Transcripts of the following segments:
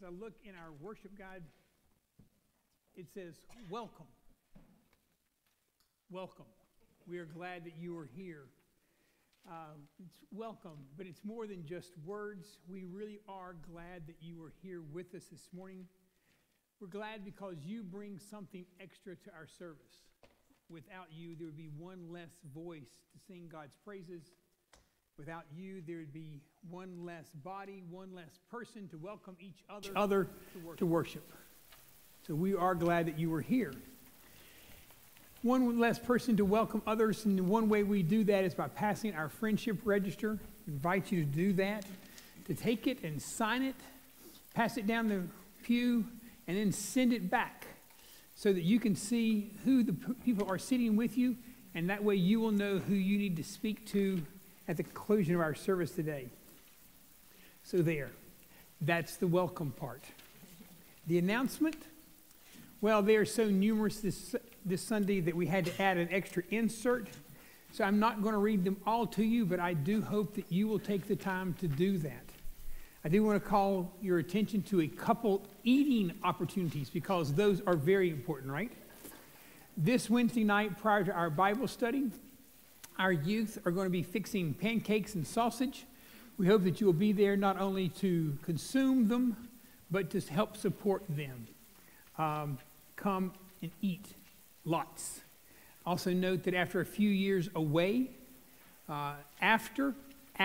as I look in our worship guide, it says, welcome. Welcome. We are glad that you are here. It's welcome, but it's more than just words. We really are glad that you are here with us this morning. We're glad because you bring something extra to our service. Without you, there would be one less voice to sing God's praises. Without you, there would be one less body, one less person to welcome each other to worship. So we are glad that you are here. One less person to welcome others, and one way we do that is by passing our friendship register. I invite you to do that, to take it and sign it, pass it down the pew, and then send it back so that you can see who the people are sitting with you, and that way you will know who you need to speak to at the conclusion of our service today. So there, that's the welcome part. The announcement, well, they are so numerous this Sunday that we had to add an extra insert. So I'm not going to read them all to you, but I do hope that you will take the time to do that. I do want to call your attention to a couple eating opportunities because those are very important, right? This Wednesday night prior to our Bible study, our youth are going to be fixing pancakes and sausage. We hope that you will be there not only to consume them, but to help support them. Come and eat lots. Also note that after a few years away, after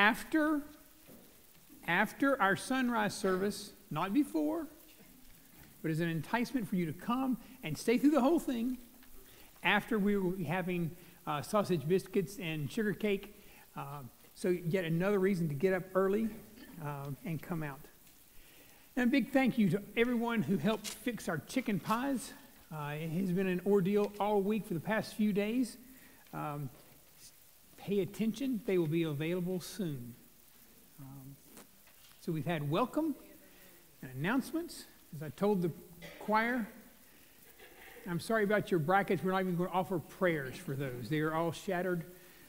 our sunrise service, not before, but as an enticement for you to come and stay through the whole thing, after we will be having sausage biscuits and sugar cake. So yet another reason to get up early and come out. And a big thank you to everyone who helped fix our chicken pies. It has been an ordeal all week for the past few days. Pay attention, they will be available soon. So we've had welcome and announcements. As I told the choir, I'm sorry about your brackets. We're not even going to offer prayers for those. They are all shattered.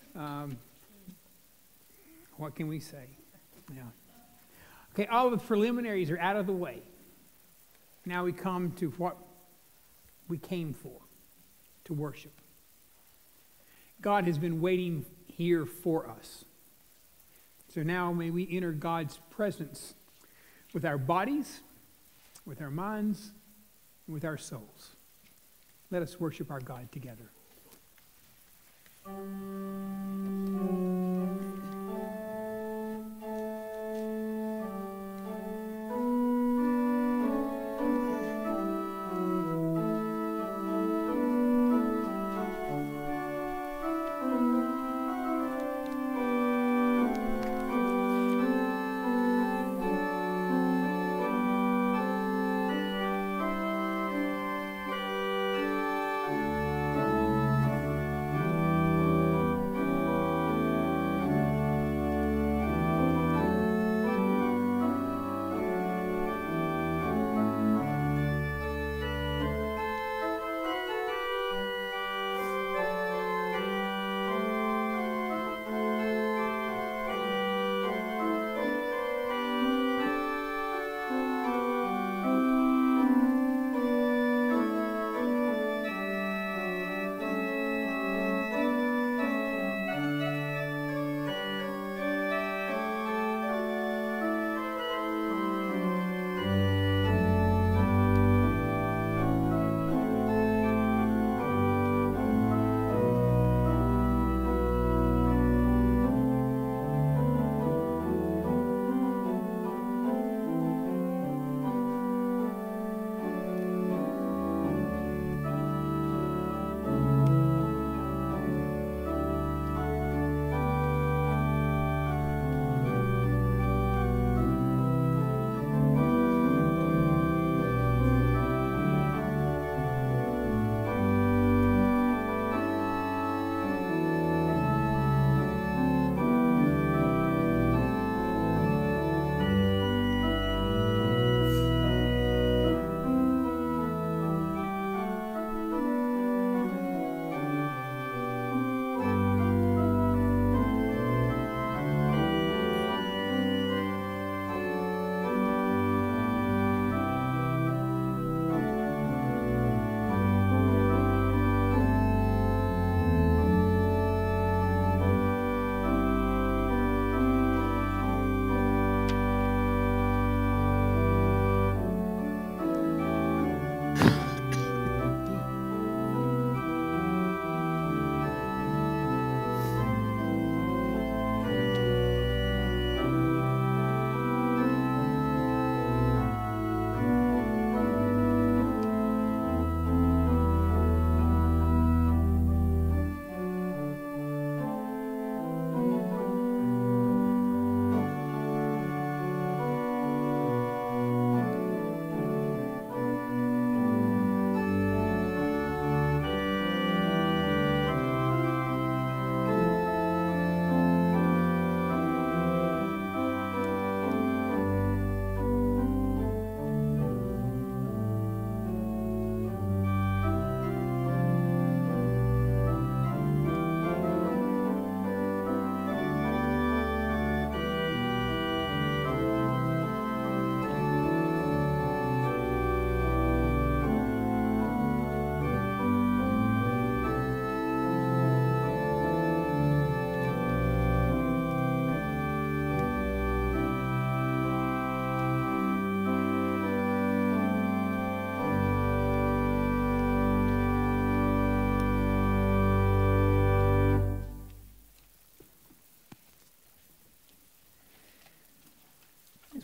What can we say? Yeah. Okay, all the preliminaries are out of the way. Now we come to what we came for, to worship. God has been waiting here for us. So now may we enter God's presence with our bodies, with our minds, and with our souls. Let us worship our God together.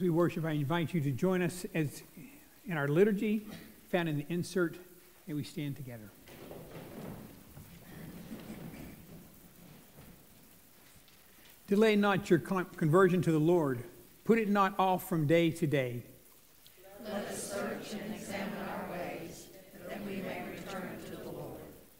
we worship, I invite you to join us as in our liturgy, found in the insert, and we stand together. Delay not your conversion to the Lord. Put it not off from day to day. Let us search and examine our ways, that we may return to the Lord.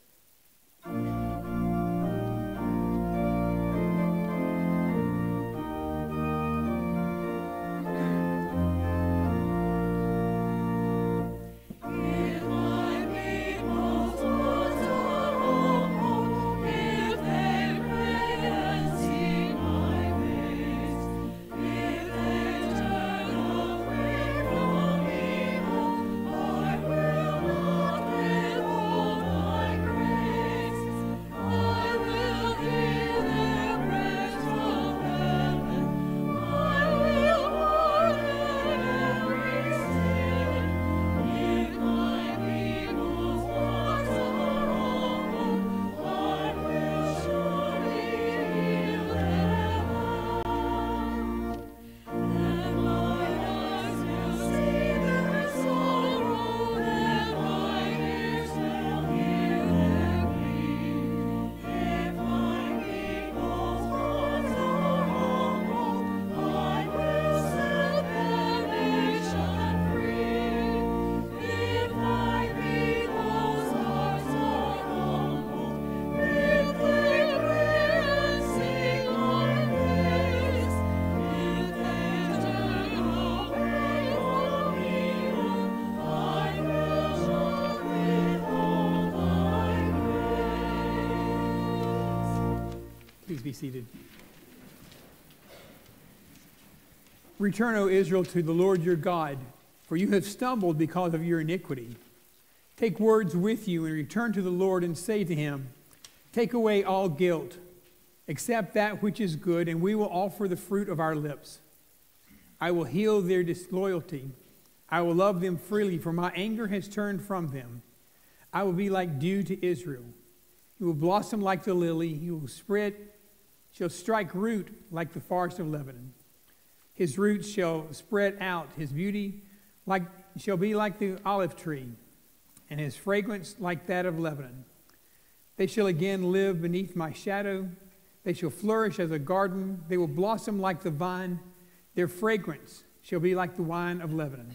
Please be seated. Return, O Israel, to the Lord your God, for you have stumbled because of your iniquity. Take words with you and return to the Lord and say to him, take away all guilt, accept that which is good, and we will offer the fruit of our lips. I will heal their disloyalty. I will love them freely, for my anger has turned from them. I will be like dew to Israel. He will blossom like the lily. He will shall strike root like the forest of Lebanon. His roots shall spread out. His beauty shall be like the olive tree, and his fragrance like that of Lebanon. They shall again live beneath my shadow. They shall flourish as a garden. They will blossom like the vine. Their fragrance shall be like the wine of Lebanon.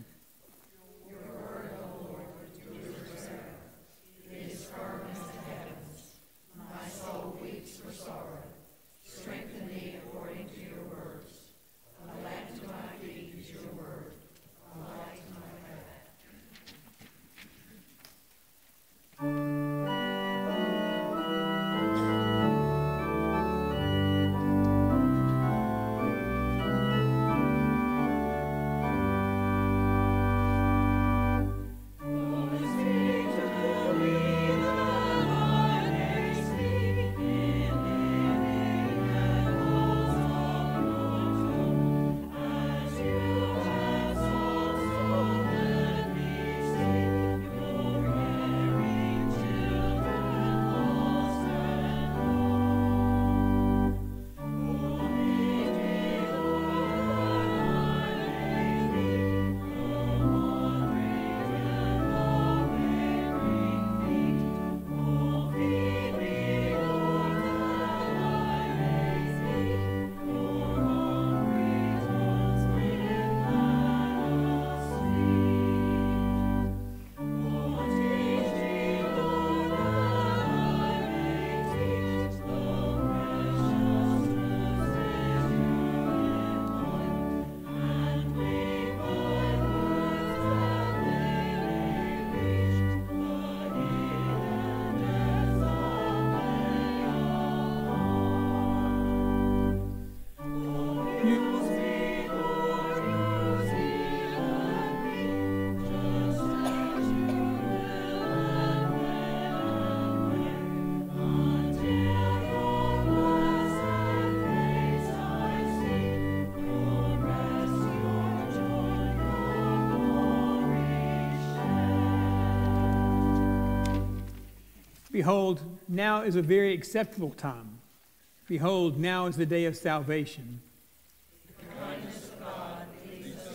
Behold, now is a very acceptable time. Behold, now is the day of salvation. The kindness of God leads us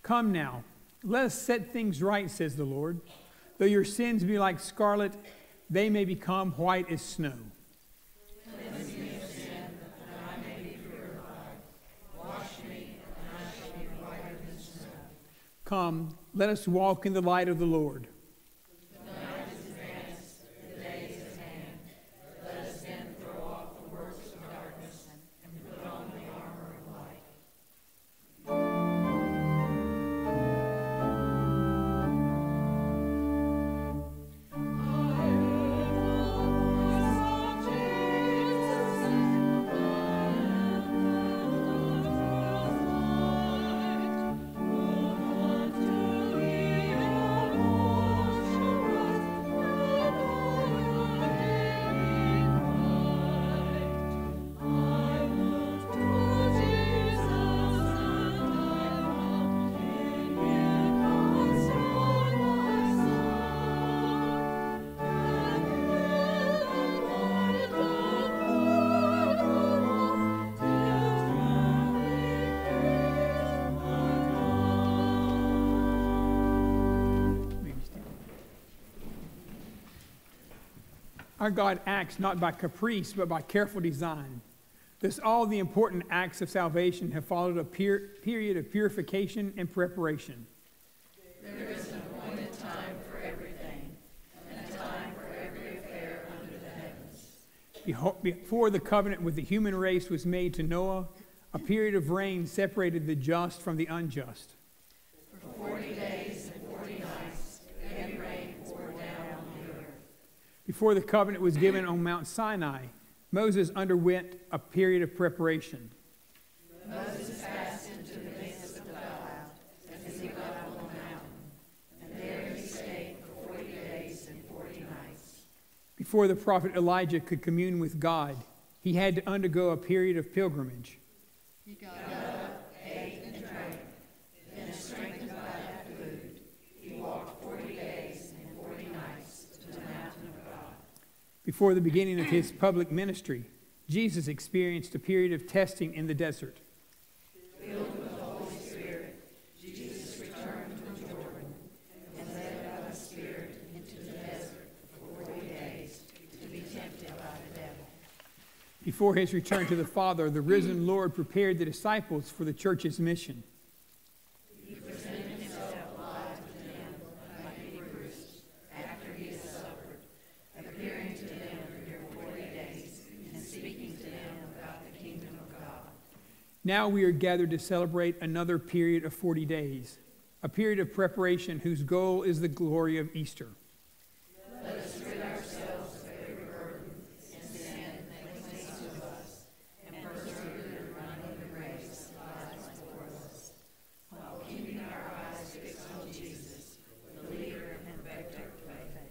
Come now, let us set things right, says the Lord. Though your sins be like scarlet, they may become white as snow. Cleanse me of sin, that I may be purified. Wash me, and I shall be whiter than snow. Come, let us walk in the light of the Lord. The night is advanced, the day is at hand. Let us then throw off the works of darkness and put on the armor of light. Our God acts not by caprice, but by careful design. Thus, all the important acts of salvation have followed a period of purification and preparation. There is an appointed time for everything, and a time for every affair under the heavens. Before the covenant with the human race was made to Noah, a period of rain separated the just from the unjust. For 40 days and 40 nights, heavy rain poured down on the earth. Before the covenant was given on Mount Sinai, Moses underwent a period of preparation. Moses passed into the midst of the cloud as he got up on the mountain, and there he stayed for 40 days and 40 nights. Before the prophet Elijah could commune with God, he had to undergo a period of pilgrimage. He got up, ate, and drank, then strengthened by that food, he walked 40 days and 40 nights to the mountain of God. Before the beginning of his public ministry, Jesus experienced a period of testing in the desert. Filled with the Holy Spirit, Jesus returned from Jordan and led by the Spirit into the desert for 40 days to be tempted by the devil. Before his return to the Father, the risen Lord prepared the disciples for the church's mission. He presented himself alive to them by Hebrews after he had suffered, appearing to them during 40 days and speaking to them about the kingdom of God. Now we are gathered to celebrate another period of 40 days, a period of preparation whose goal is the glory of Easter. Let us rid ourselves of every burden and sin that clings to us, and persevere in running the race that lies before us, while keeping our eyes fixed on Jesus, the leader and perfecter of faith.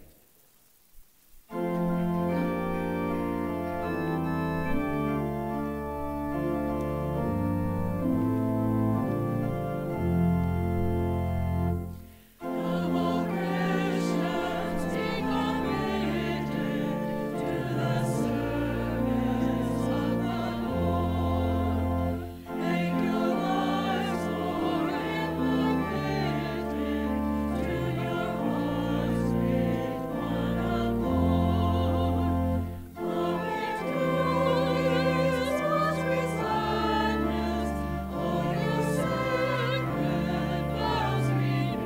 Come on, Christians, be committed to the service of the Lord. Make your lives more imperfect, tune your hearts with one accord. For victorious was with sadness, all your sacred vows renewed.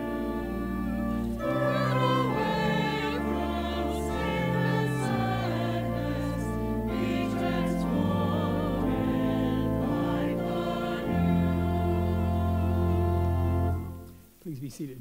Turn away from sin and sadness, be transformed and life anew. Please be seated.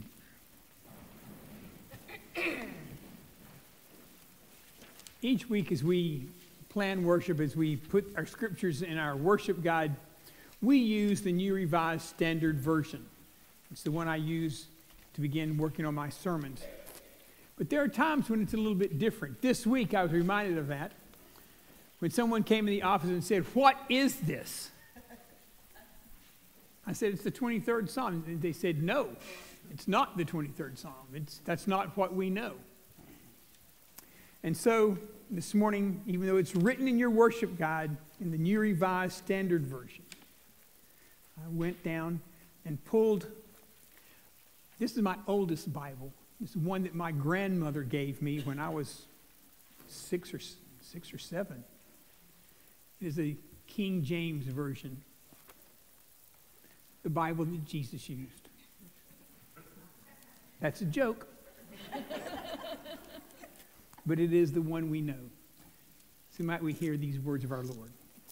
Each week as we plan worship, as we put our scriptures in our worship guide, we use the New Revised Standard Version. It's the one I use to begin working on my sermons. But there are times when it's a little bit different. This week I was reminded of that when someone came in the office and said, "What is this?" I said, "It's the 23rd Psalm." And they said, "No, it's not the 23rd Psalm. That's not what we know." And so this morning, even though it's written in your worship guide in the New Revised Standard Version, I went down and pulled This is my oldest Bible. It's one that my grandmother gave me when I was six or seven. It is a King James version, the Bible that Jesus used. That's a joke, but it is the one we know. So might we hear these words of our Lord.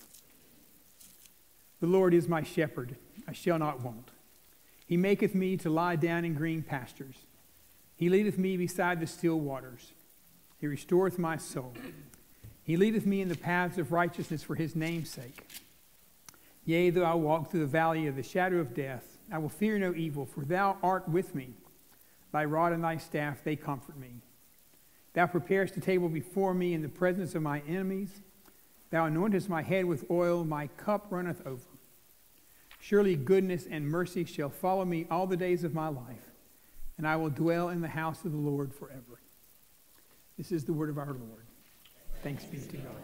The Lord is my shepherd, I shall not want. He maketh me to lie down in green pastures. He leadeth me beside the still waters. He restoreth my soul. He leadeth me in the paths of righteousness for his name's sake. Yea, though I walk through the valley of the shadow of death, I will fear no evil, for thou art with me. Thy rod and thy staff, they comfort me. Thou preparest a table before me in the presence of my enemies. Thou anointest my head with oil, my cup runneth over. Surely goodness and mercy shall follow me all the days of my life, and I will dwell in the house of the Lord forever. This is the word of our Lord. Thanks be to God.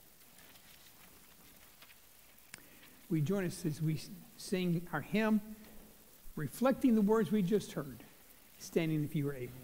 We join us as we sing our hymn, reflecting the words we just heard, standing if you are able.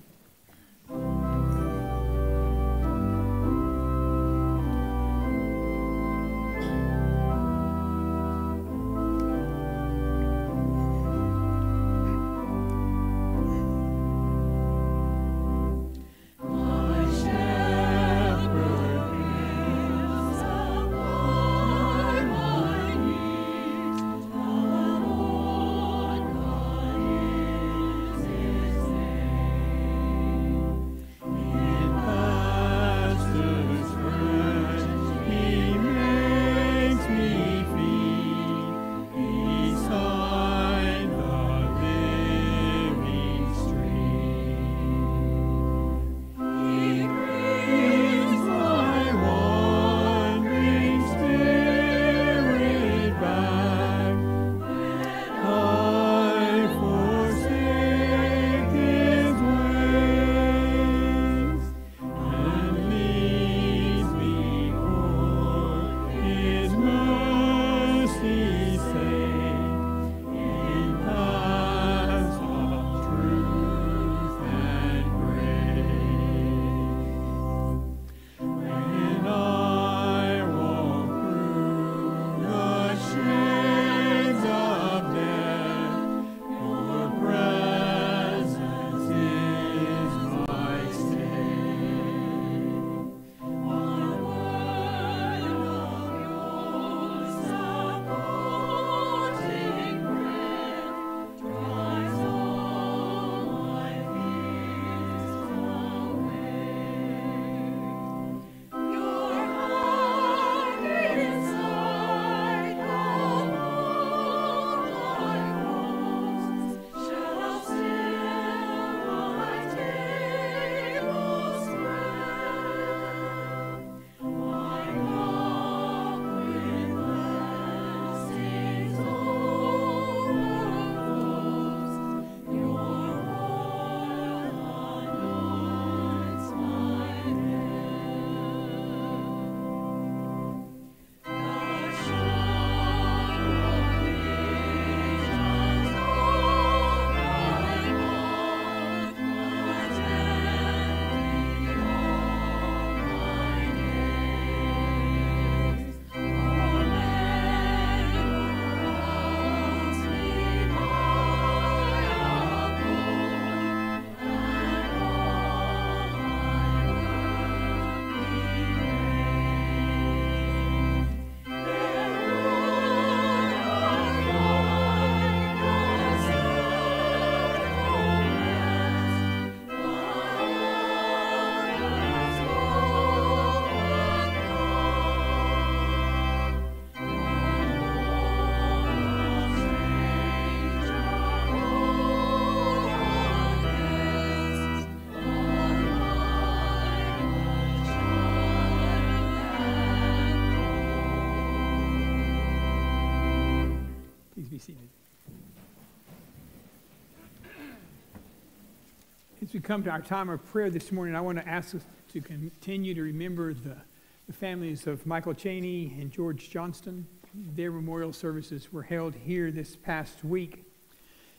As we come to our time of prayer this morning, I want to ask us to continue to remember the families of Michael Cheney and George Johnston. Their memorial services were held here this past week.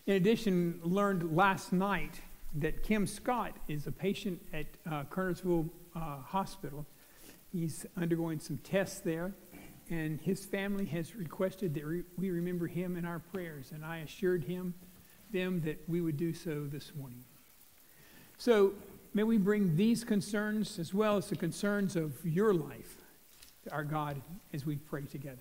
In addition, learned last night that Kim Scott is a patient at Kernersville Hospital. He's undergoing some tests there, and his family has requested that we remember him in our prayers, and I assured them that we would do so this morning. So may we bring these concerns as well as the concerns of your life to our God as we pray together.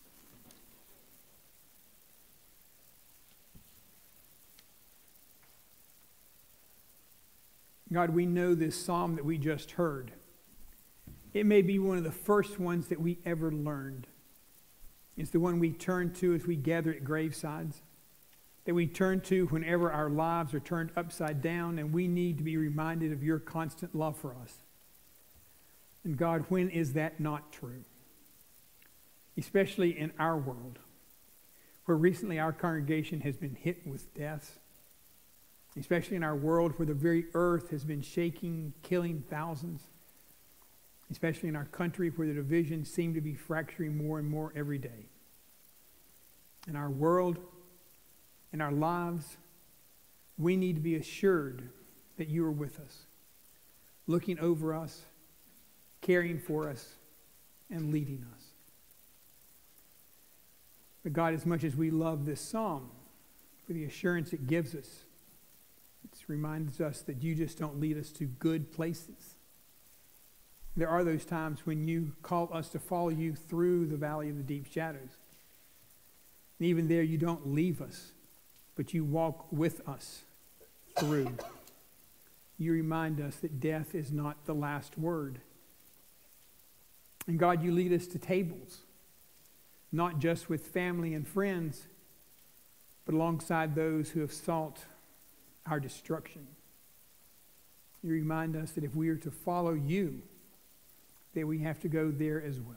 God, we know this psalm that we just heard. It may be one of the first ones that we ever learned. It's the one we turn to as we gather at gravesides, that we turn to whenever our lives are turned upside down and we need to be reminded of your constant love for us. And God, when is that not true? Especially in our world, where recently our congregation has been hit with death, especially in our world where the very earth has been shaking, killing thousands, especially in our country where the divisions seem to be fracturing more and more every day. In our world, in our lives, we need to be assured that you are with us, looking over us, caring for us, and leading us. But God, as much as we love this psalm, for the assurance it gives us, it reminds us that you just don't lead us to good places. There are those times when you call us to follow you through the valley of the deep shadows. And even there, you don't leave us, but you walk with us through. You remind us that death is not the last word. And God, you lead us to tables, not just with family and friends, but alongside those who have sought our destruction. You remind us that if we are to follow you, that we have to go there as well.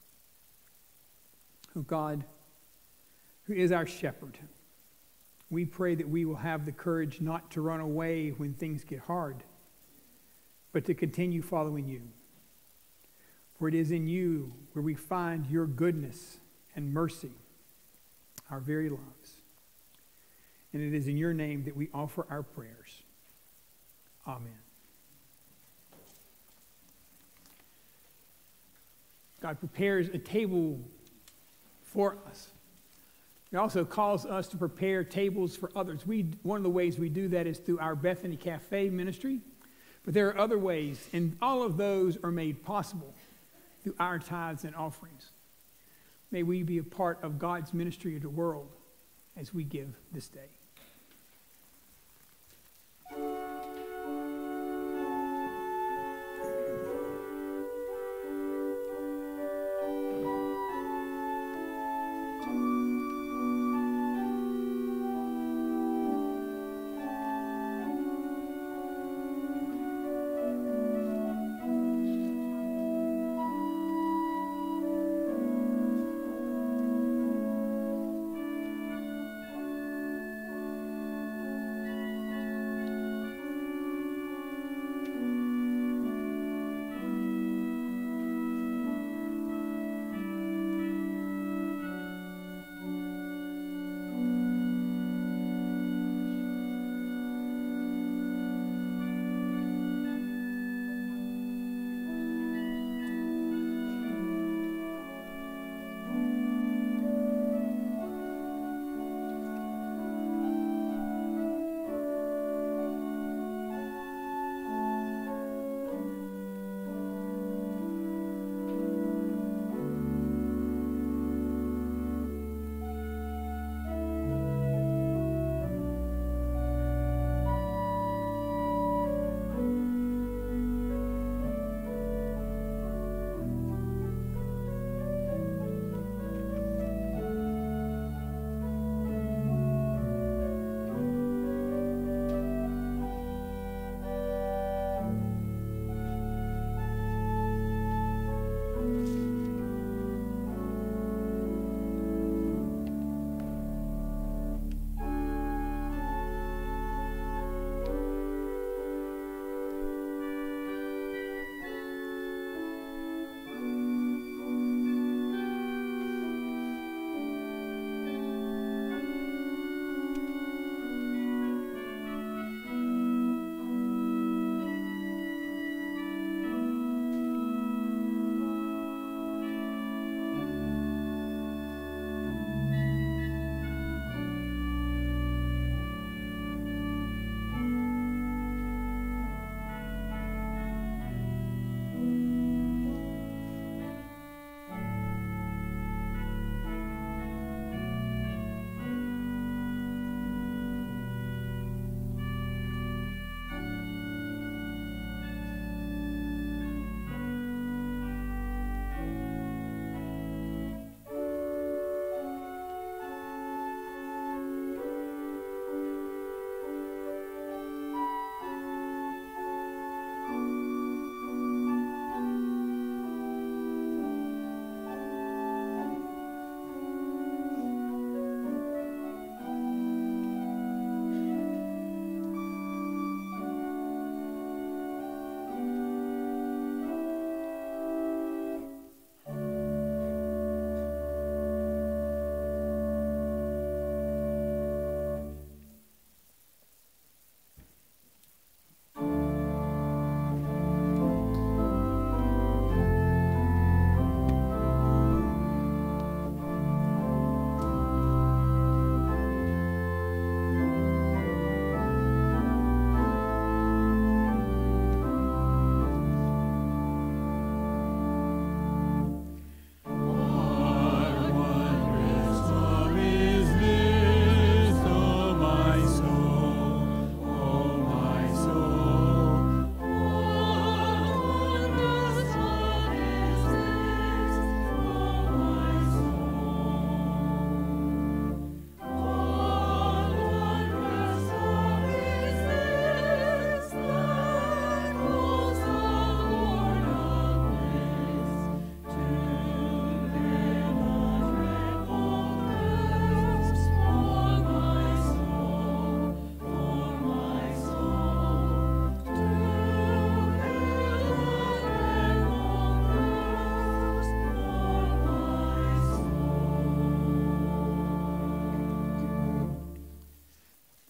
Oh God, who is our shepherd, we pray that we will have the courage not to run away when things get hard, but to continue following you. For it is in you where we find your goodness and mercy, our very lives. And it is in your name that we offer our prayers. Amen. God prepares a table for us. He also calls us to prepare tables for others. One of the ways we do that is through our Bethany Cafe ministry. But there are other ways, and all of those are made possible through our tithes and offerings. May we be a part of God's ministry to the world as we give this day.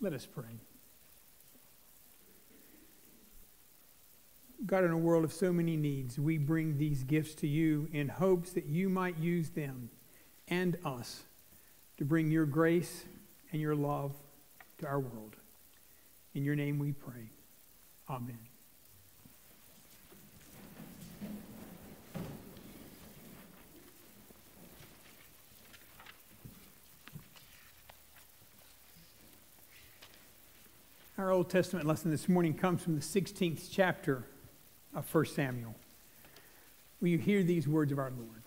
Let us pray. God, in a world of so many needs, we bring these gifts to you in hopes that you might use them and us to bring your grace and your love to our world. In your name we pray. Amen. Our Old Testament lesson this morning comes from the 16th chapter of 1 Samuel. Will you hear these words of our Lord?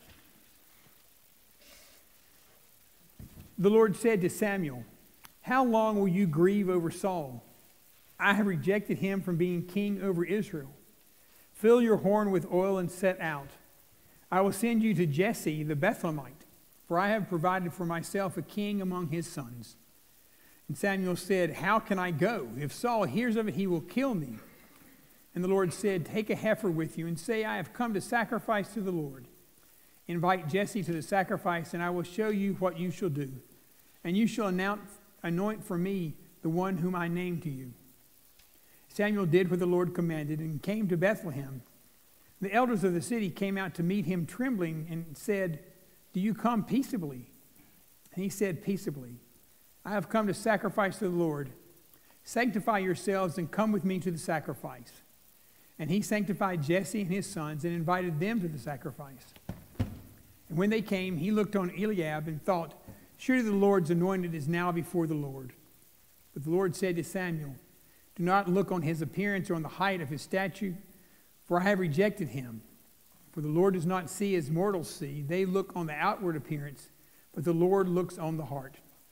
The Lord said to Samuel, "How long will you grieve over Saul? I have rejected him from being king over Israel. Fill your horn with oil and set out. I will send you to Jesse the Bethlehemite, for I have provided for myself a king among his sons." And Samuel said, "How can I go? If Saul hears of it, he will kill me." And the Lord said, "Take a heifer with you and say, 'I have come to sacrifice to the Lord.' Invite Jesse to the sacrifice, and I will show you what you shall do. And you shall anoint for me the one whom I name to you." Samuel did what the Lord commanded and came to Bethlehem. The elders of the city came out to meet him trembling and said, "Do you come peaceably?" And he said, "Peaceably. I have come to sacrifice to the Lord. Sanctify yourselves and come with me to the sacrifice." And he sanctified Jesse and his sons and invited them to the sacrifice. And when they came, he looked on Eliab and thought, "Surely the Lord's anointed is now before the Lord." But the Lord said to Samuel, "Do not look on his appearance or on the height of his stature, for I have rejected him. For the Lord does not see as mortals see. They look on the outward appearance, but the Lord looks on the heart."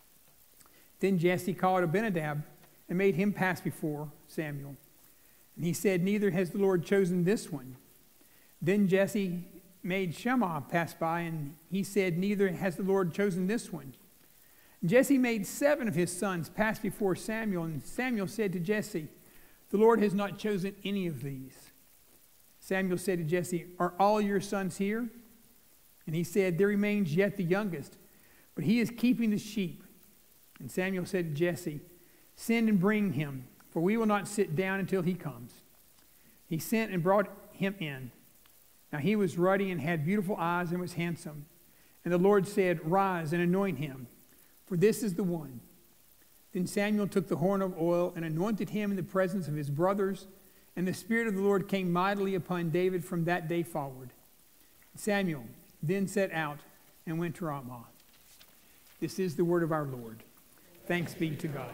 Then Jesse called Abinadab and made him pass before Samuel. And he said, "Neither has the Lord chosen this one." Then Jesse made Shammah pass by, and he said, "Neither has the Lord chosen this one." And Jesse made 7 of his sons pass before Samuel, and Samuel said to Jesse, "The Lord has not chosen any of these." Samuel said to Jesse, "Are all your sons here?" And he said, "There remains yet the youngest, but he is keeping the sheep." And Samuel said to Jesse, "Send and bring him, for we will not sit down until he comes." He sent and brought him in. Now he was ruddy and had beautiful eyes and was handsome. And the Lord said, "Rise and anoint him, for this is the one." Then Samuel took the horn of oil and anointed him in the presence of his brothers, and the Spirit of the Lord came mightily upon David from that day forward. Samuel then set out and went to Ramah. This is the word of our Lord. Thanks be to God.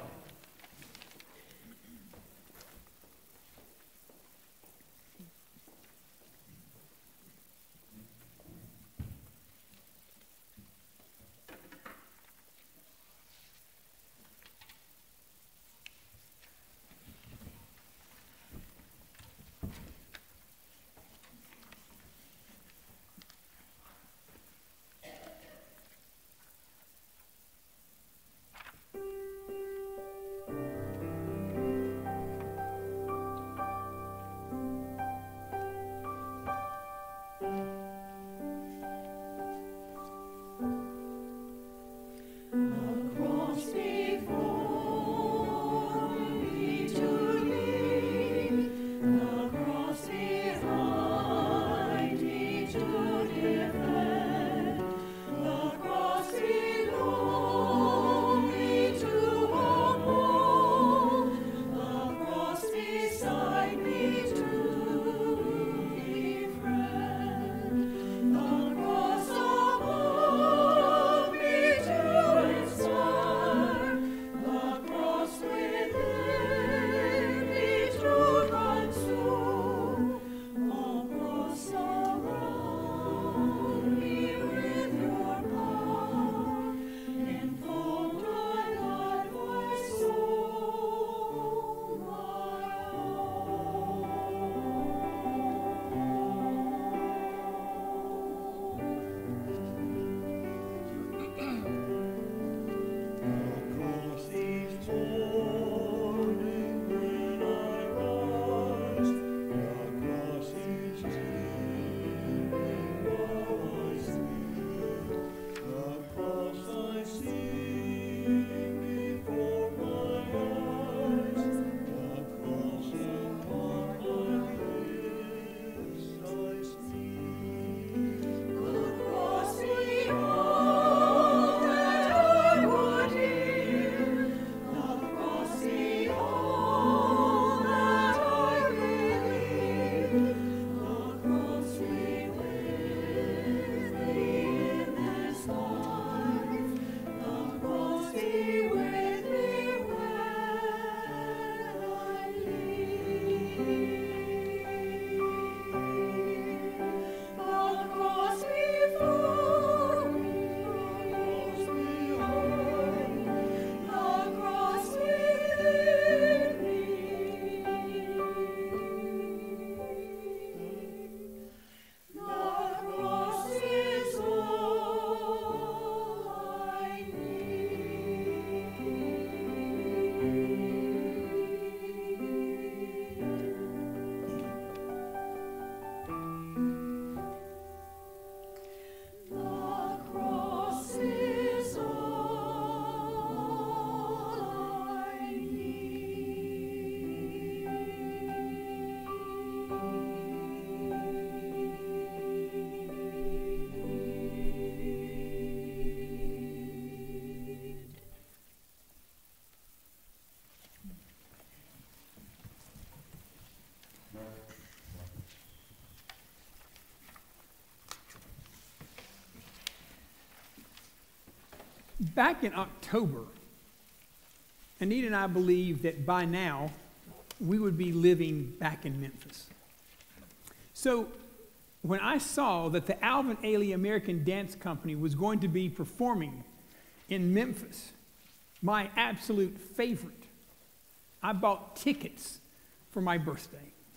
Back in October, Anita and I believed that by now we would be living back in Memphis. So when I saw that the Alvin Ailey American Dance Company was going to be performing in Memphis, my absolute favorite, I bought tickets for my birthday.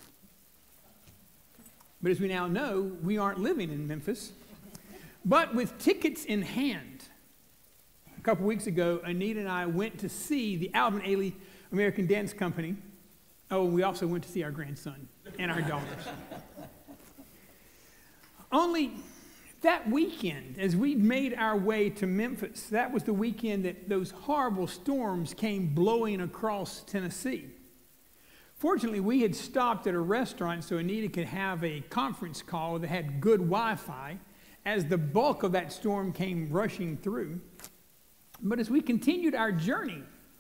But as we now know, we aren't living in Memphis. But with tickets in hand, a couple weeks ago, Anita and I went to see the Alvin Ailey American Dance Company. Oh, and we also went to see our grandson and our daughters. Only that weekend, as we made our way to Memphis, that was the weekend that those horrible storms came blowing across Tennessee. Fortunately, we had stopped at a restaurant so Anita could have a conference call that had good Wi-Fi as the bulk of that storm came rushing through. But as we continued our journey,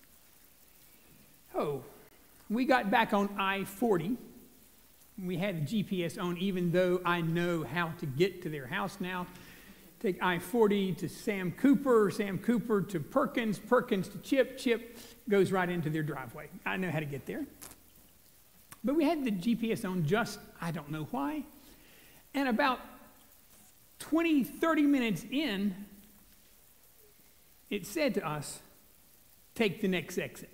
we got back on I-40. We had the GPS on, even though I know how to get to their house now. Take I-40 to Sam Cooper to Perkins to Chip goes right into their driveway. I know how to get there. But we had the GPS on just, I don't know why. And about 20, 30 minutes in, it said to us, take the next exit.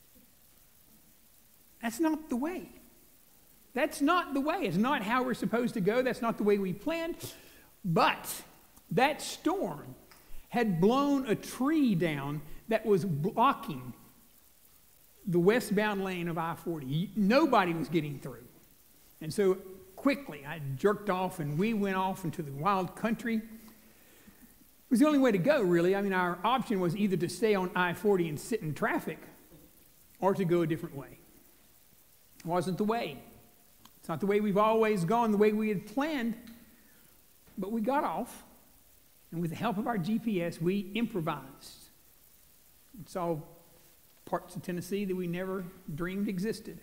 That's not the way. That's not the way. It's not how we're supposed to go. That's not the way we planned. But that storm had blown a tree down that was blocking the westbound lane of I-40. Nobody was getting through. And so quickly I jerked off and we went off into the wild country. It was the only way to go, really. I mean, our option was either to stay on I-40 and sit in traffic or to go a different way. It wasn't the way. It's not the way we've always gone, the way we had planned. But we got off, and with the help of our GPS, we improvised. And saw parts of Tennessee that we never dreamed existed.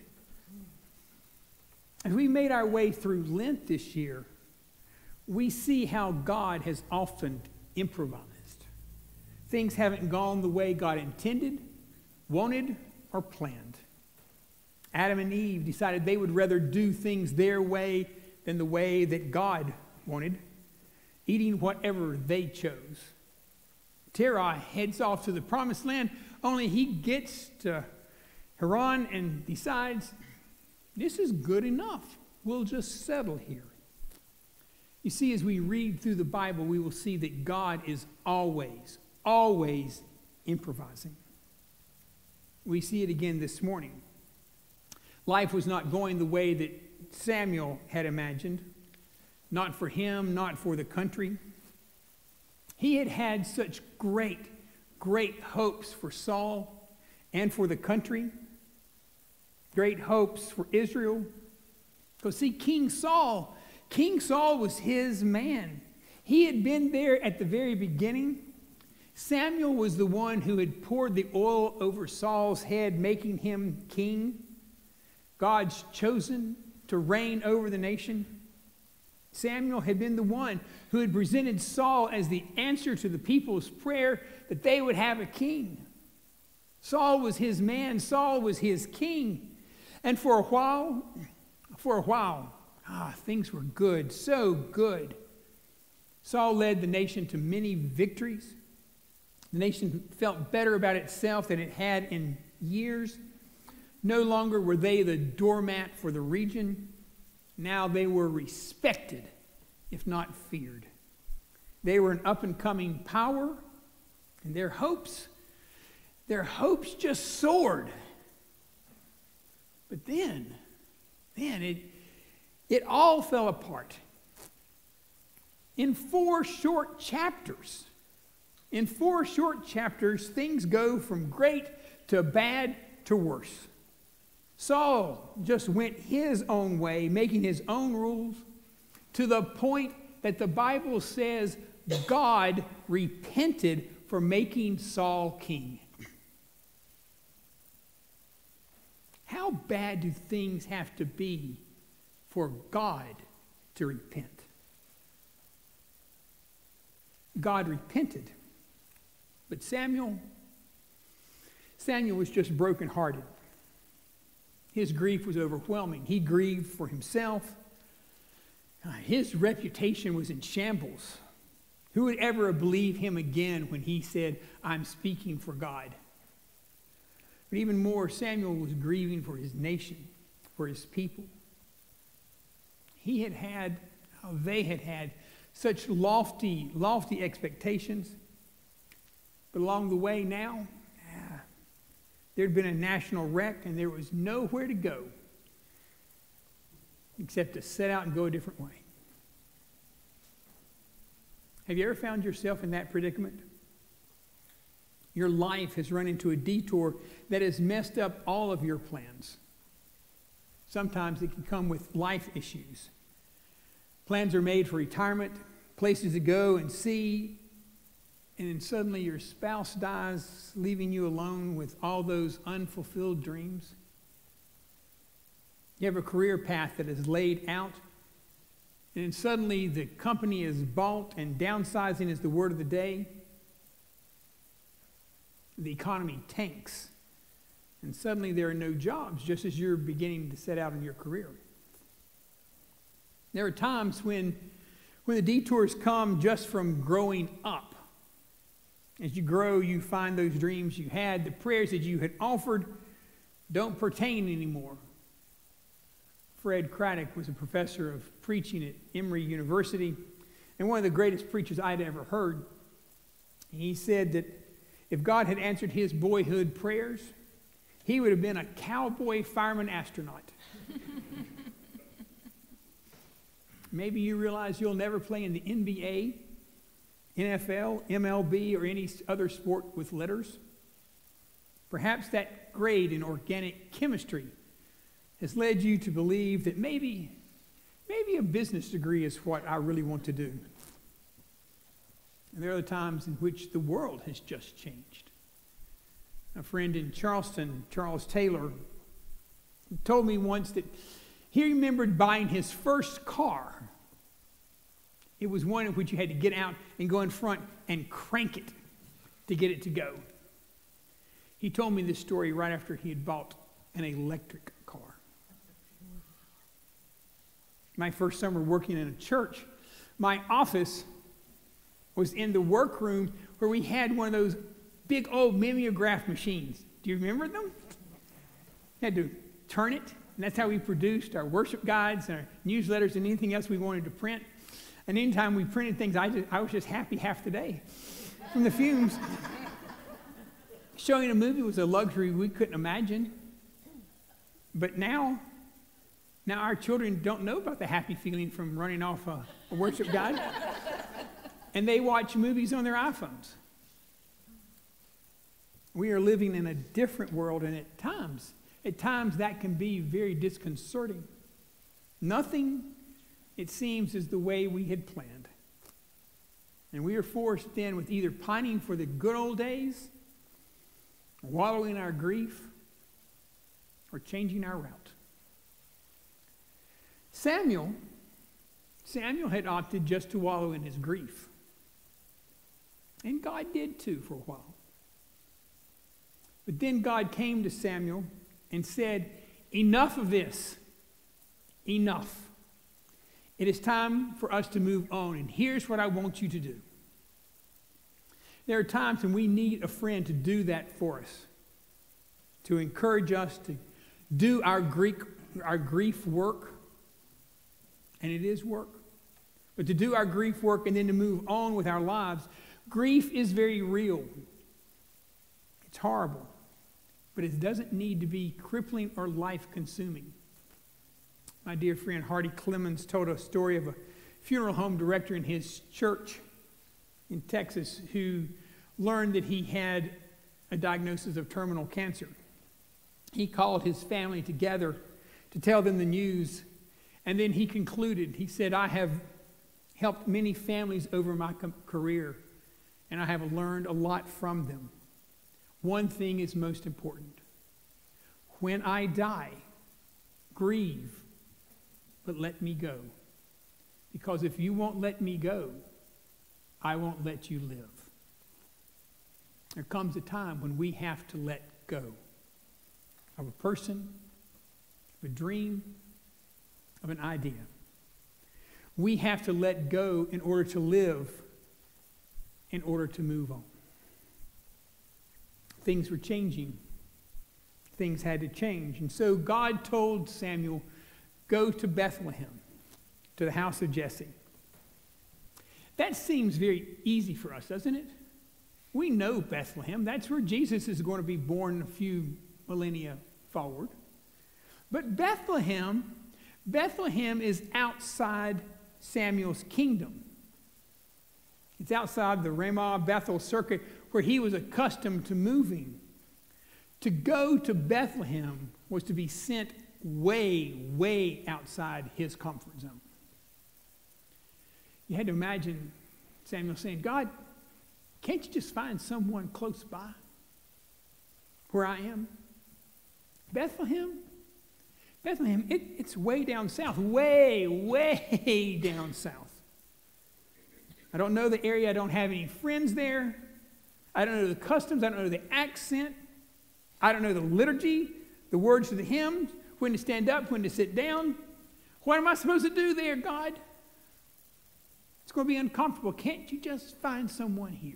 As we made our way through Lent this year, we see how God has often improvised. Things haven't gone the way God intended, wanted, or planned. Adam and Eve decided they would rather do things their way than the way that God wanted, eating whatever they chose. Terah heads off to the promised land, only he gets to Haran and decides, this is good enough. We'll just settle here. You see, as we read through the Bible, we will see that God is always, always improvising. We see it again this morning. Life was not going the way that Samuel had imagined. Not for him, not for the country. He had had such great, great hopes for Saul and for the country. Great hopes for Israel. Because see, King Saul was his man. He had been there at the very beginning. Samuel was the one who had poured the oil over Saul's head, making him king. God's chosen to reign over the nation. Samuel had been the one who had presented Saul as the answer to the people's prayer that they would have a king. Saul was his man. Saul was his king. And for a while, things were good, so good. Saul led the nation to many victories. The nation felt better about itself than it had in years. No longer were they the doormat for the region. Now they were respected, if not feared. They were an up-and-coming power, and their hopes just soared. But then it all fell apart. In 4 short chapters, things go from great to bad to worse. Saul just went his own way, making his own rules, to the point that the Bible says God repented for making Saul king. How bad do things have to be for God to repent? God repented. But Samuel was just brokenhearted. His grief was overwhelming. He grieved for himself. His reputation was in shambles. Who would ever believe him again when he said, "I'm speaking for God"? But even more, Samuel was grieving for his nation, for his people. They had had such lofty expectations. But along the way now, there'd been a national wreck and there was nowhere to go except to set out and go a different way. Have you ever found yourself in that predicament? Your life has run into a detour that has messed up all of your plans. Sometimes it can come with life issues. Plans are made for retirement, places to go and see, and then suddenly your spouse dies, leaving you alone with all those unfulfilled dreams. You have a career path that is laid out, and then suddenly the company is bought and downsizing is the word of the day. The economy tanks, and suddenly there are no jobs just as you're beginning to set out in your career. There are times when the detours come just from growing up. As you grow, you find those dreams you had, the prayers that you had offered don't pertain anymore. Fred Craddock was a professor of preaching at Emory University and one of the greatest preachers I'd ever heard. He said that if God had answered his boyhood prayers, he would have been a cowboy fireman astronaut. Maybe you realize you'll never play in the NBA, NFL, MLB, or any other sport with letters. Perhaps that grade in organic chemistry has led you to believe that maybe a business degree is what I really want to do. And there are other times in which the world has just changed. A friend in Charleston, Charles Taylor, told me once that he remembered buying his first car. It was one in which you had to get out and go in front and crank it to get it to go. He told me this story right after he had bought an electric car. My first summer working in a church, my office was in the workroom where we had one of those big old mimeograph machines. Do you remember them? You had to turn it, and that's how we produced our worship guides and our newsletters and anything else we wanted to print. And anytime we printed things, I was just happy half the day from the fumes. Showing a movie was a luxury we couldn't imagine. But now our children don't know about the happy feeling from running off a worship guide. And they watch movies on their iPhones. We are living in a different world, and at times that can be very disconcerting. Nothing, it seems, is the way we had planned. And we are forced then with either pining for the good old days, wallowing in our grief, or changing our route. Samuel had opted just to wallow in his grief. And God did too for a while. But then God came to Samuel and said, "Enough of this. Enough. It is time for us to move on, and here's what I want you to do." There are times when we need a friend to do that for us, to encourage us to do our grief work, and it is work. But to do our grief work and then to move on with our lives, grief is very real. It's horrible, but it doesn't need to be crippling or life-consuming. My dear friend Hardy Clemens told a story of a funeral home director in his church in Texas who learned that he had a diagnosis of terminal cancer. He called his family together to tell them the news, and then he concluded, he said, "I have helped many families over my career, and I have learned a lot from them. One thing is most important. When I die, grieve, but let me go. Because if you won't let me go, I won't let you live." There comes a time when we have to let go of a person, of a dream, of an idea. We have to let go in order to live, in order to move on. Things were changing. Things had to change. And so God told Samuel, go to Bethlehem, to the house of Jesse. That seems very easy for us, doesn't it? We know Bethlehem. That's where Jesus is going to be born a few millennia forward. But Bethlehem is outside Samuel's kingdom. It's outside the Ramah Bethel circuit where he was accustomed to moving. To go to Bethlehem was to be sent way, way outside his comfort zone. You had to imagine Samuel saying, God, can't you just find someone close by where I am? Bethlehem, it's way down south, way, way down south. I don't know the area. I don't have any friends there. I don't know the customs. I don't know the accent. I don't know the liturgy, the words to the hymns, when to stand up, when to sit down. What am I supposed to do there, God? It's going to be uncomfortable. Can't you just find someone here?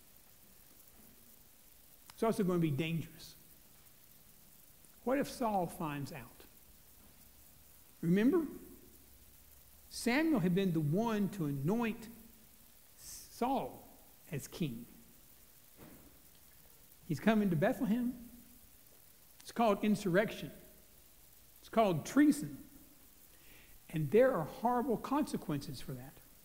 It's also going to be dangerous. What if Saul finds out? Remember, Samuel had been the one to anoint Saul as king. He's coming to Bethlehem. It's called insurrection. It's called treason. And there are horrible consequences for that.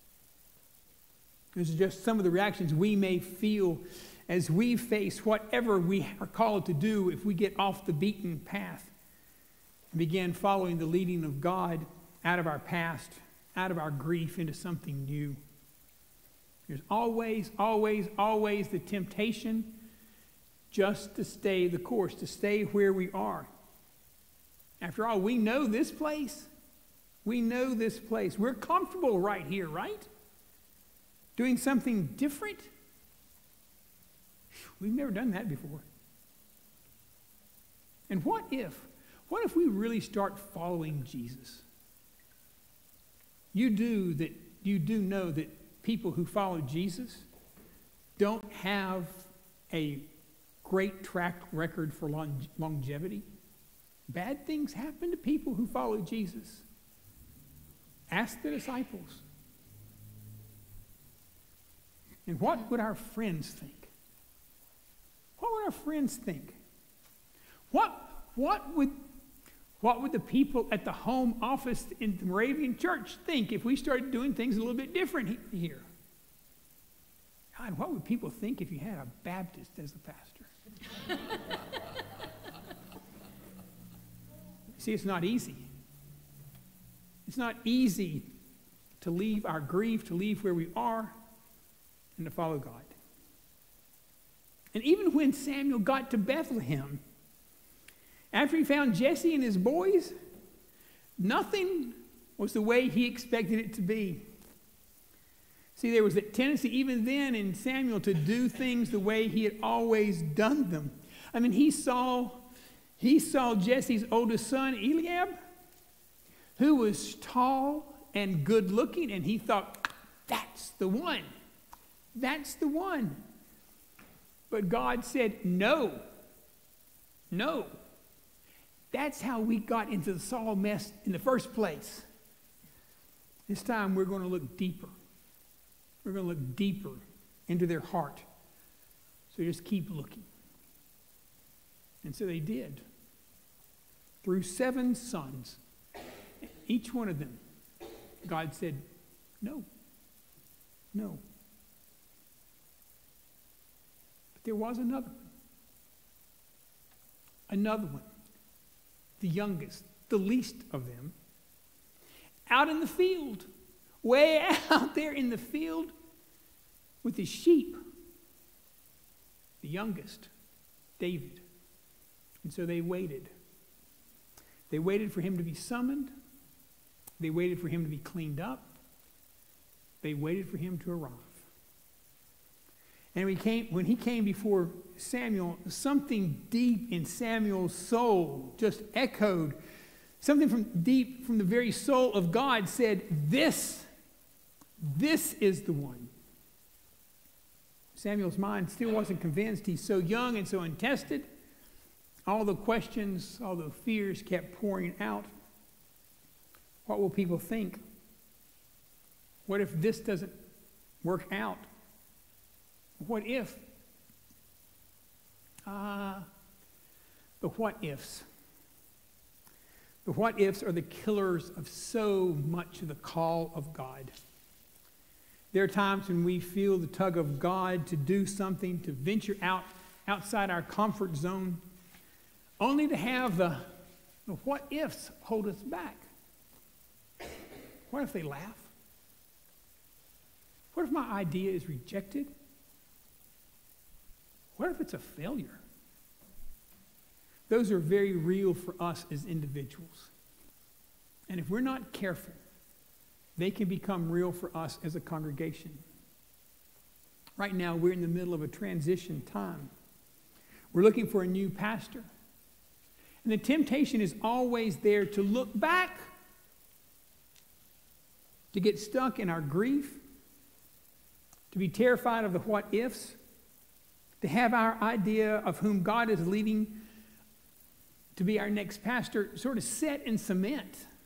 These are just some of the reactions we may feel as we face whatever we are called to do if we get off the beaten path and begin following the leading of God out of our past, out of our grief into something new. There's always, always, always the temptation just to stay the course, to stay where we are. After all, we know this place. We know this place. We're comfortable right here, right? Doing something different? We've never done that before. And what if we really start following Jesus? You do know that people who follow Jesus don't have a great track record for longevity. Bad things happen to people who follow Jesus. Ask the disciples. And what would our friends think? What would our friends think? What would the people at the home office in the Moravian church think if we started doing things a little bit different here? God, what would people think if you had a Baptist as the pastor? See, it's not easy. It's not easy to leave our grief, to leave where we are, and to follow God. And even when Samuel got to Bethlehem, after he found Jesse and his boys, nothing was the way he expected it to be. See, there was a tendency even then in Samuel to do things the way he had always done them. I mean, he saw Jesse's oldest son, Eliab, who was tall and good looking, and he thought, that's the one. That's the one. But God said, no. No. That's how we got into the Saul mess in the first place. This time we're going to look deeper. We're going to look deeper into their heart. So just keep looking. And so they did. Through 7 sons, each one of them, God said, no. No. But there was another one. Another one. The youngest, the least of them, out in the field, way out there in the field with his sheep. The youngest, David. And so they waited. They waited for him to be summoned. They waited for him to be cleaned up. They waited for him to arrive. And when he came before Samuel, something deep in Samuel's soul just echoed. Something from deep from the very soul of God said, this is the one. Samuel's mind still wasn't convinced. He's so young and so untested. All the questions, all the fears kept pouring out. What will people think? What if this doesn't work out? What if? The what ifs. The what ifs are the killers of so much of the call of God. There are times when we feel the tug of God to do something, to venture outside our comfort zone, only to have the what ifs hold us back. What if they laugh? What if my idea is rejected? What if it's a failure? Those are very real for us as individuals. And if we're not careful, they can become real for us as a congregation. Right now, we're in the middle of a transition time. We're looking for a new pastor. And the temptation is always there to look back, to get stuck in our grief, to be terrified of the what ifs, to have our idea of whom God is leading to be our next pastor sort of set in cement.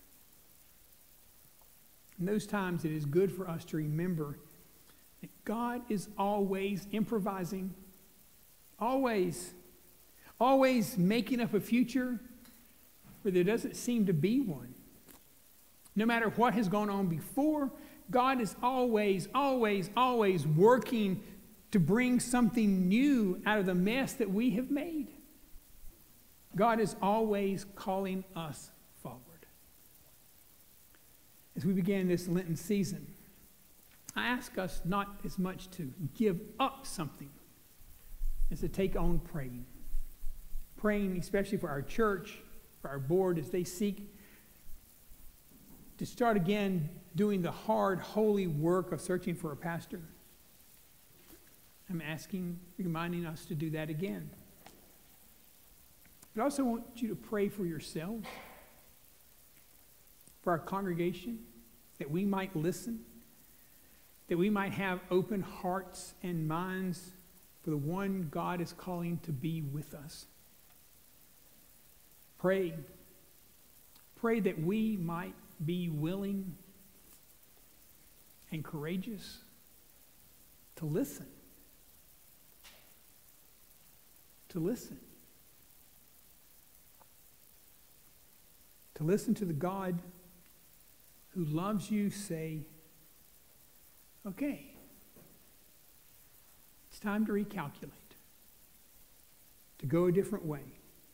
In those times, it is good for us to remember that God is always improvising, always making up a future where there doesn't seem to be one. No matter what has gone on before, God is always working to bring something new out of the mess that we have made. God is always calling us forward. As we begin this Lenten season, I ask us not as much to give up something as to take on praying. Praying especially for our church, for our board, as they seek to start again doing the hard, holy work of searching for a pastor. I'm reminding us to do that again. But I also want you to pray for yourselves, for our congregation, that we might listen, that we might have open hearts and minds for the one God is calling to be with us. Pray. Pray that we might be willing and courageous to listen. To listen. To listen to the God who loves you say, okay, it's time to recalculate, to go a different way.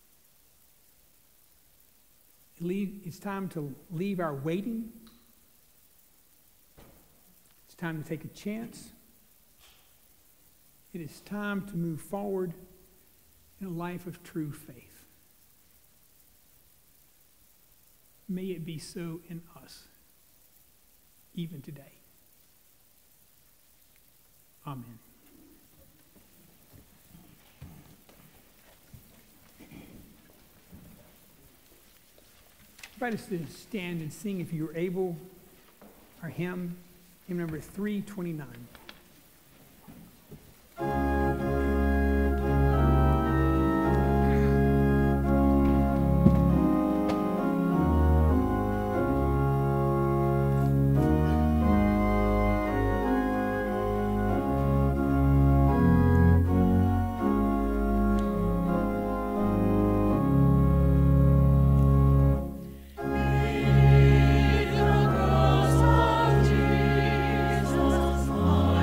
It's time to leave our waiting. It's time to take a chance. It is time to move forward in a life of true faith. May it be so in us, even today. Amen. I invite us to stand and sing, if you are able, our hymn number 329. Miracles of Jesus.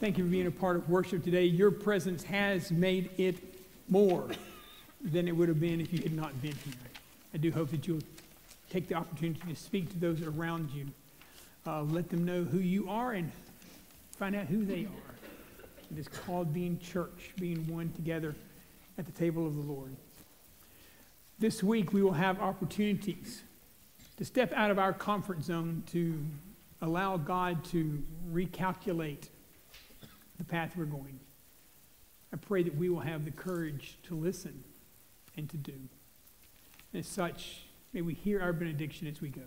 thank you for being a part of worship today. Your presence has made it more than it would have been if you had not been here. I do hope that you'll take the opportunity to speak to those around you. Let them know who you are and find out who they are. It is called being church, being one together at the table of the Lord. This week we will have opportunities to step out of our comfort zone to allow God to recalculate the path we're going. I pray that we will have the courage to listen and to do. And as such, may we hear our benediction as we go.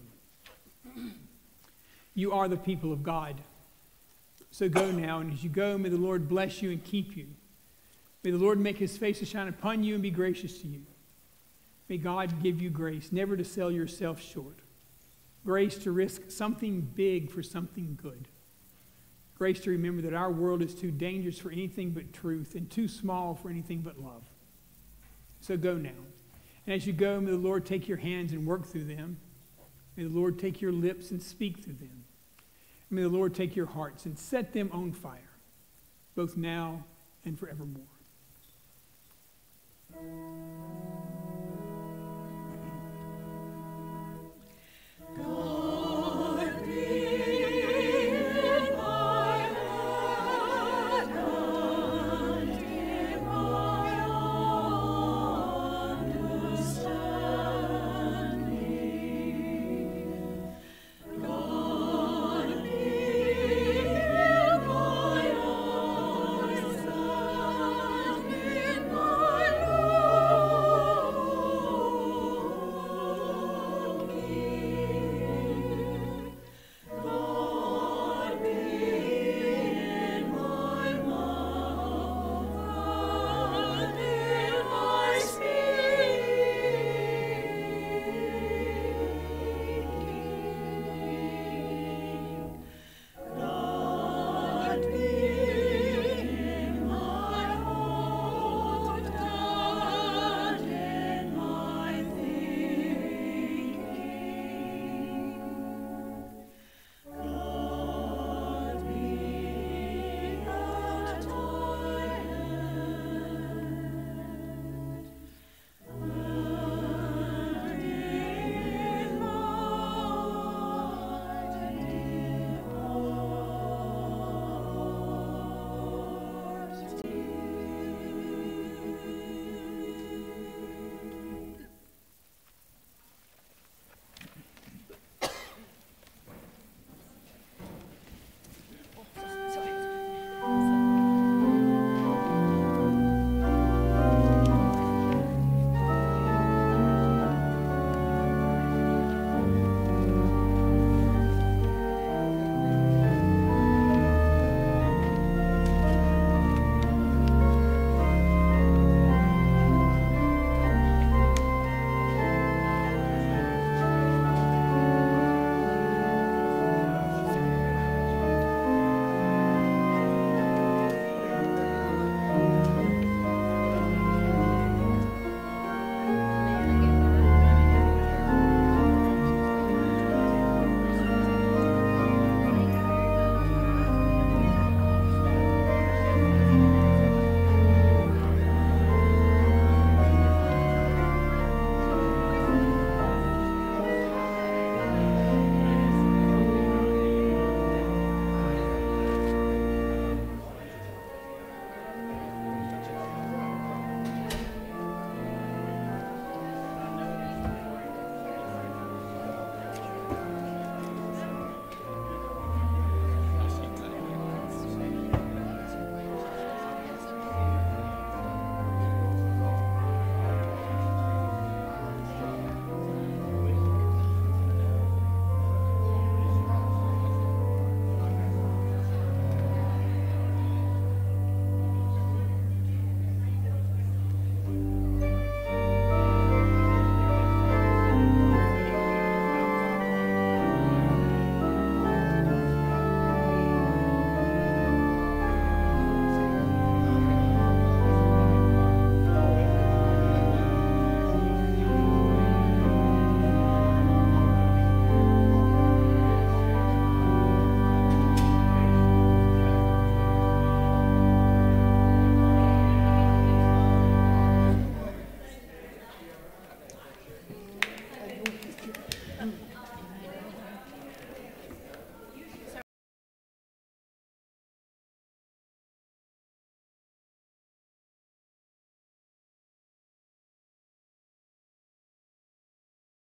You are the people of God. So go now, and as you go, may the Lord bless you and keep you. May the Lord make his face to shine upon you and be gracious to you. May God give you grace, never to sell yourself short. Grace to risk something big for something good. Grace to remember that our world is too dangerous for anything but truth and too small for anything but love. So go now. And as you go, may the Lord take your hands and work through them. May the Lord take your lips and speak through them. May the Lord take your hearts and set them on fire, both now and forevermore.